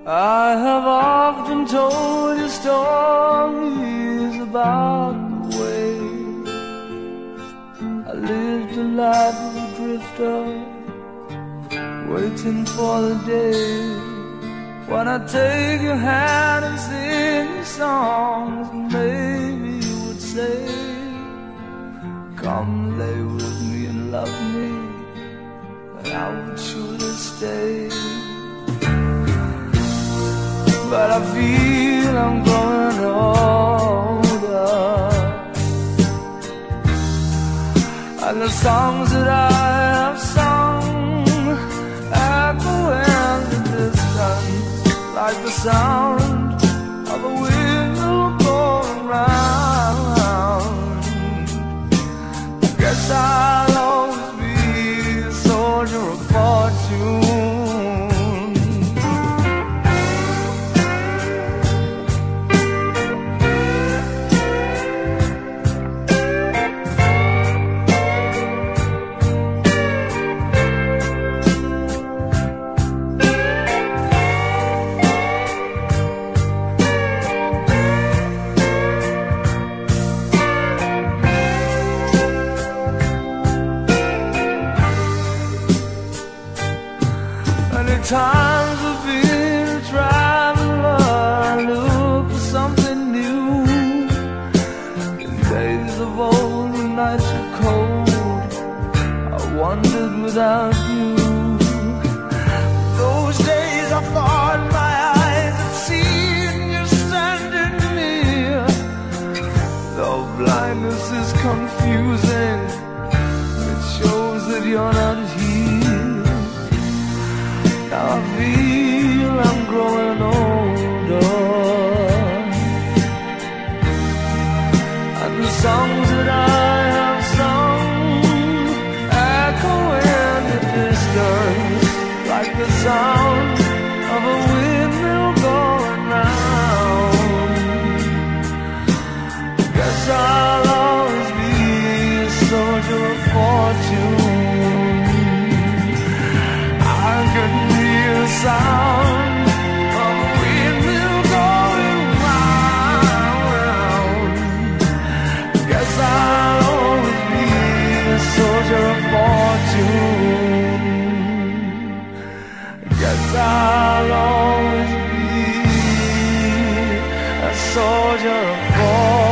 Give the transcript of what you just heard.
I have often told you stories about the way I lived a life of a drifter, waiting for the day when I take your hand and sing you songs, and maybe you would say, come lay with me and love me, and I would surely stay. But I feel I'm growing older, and the songs that I have sung echo in the distance, like the sound of a wheel going round. Guess I'll always be a soldier of fortune. Times have been a traveler, look for something new. In days of old, when nights were cold, I wandered without you. Those days I thought my eyes had seen you standing near. Though blindness is confusing, it shows that you're not here. Now I feel I'm growing older, and the songs that I have sung echo in the distance, like the sound of a windmill going round. Guess I'll always be a soldier of fortune. I can hear the sound of a windmill going round. Guess I'll always be a soldier of fortune. Guess I'll always be a soldier of fortune.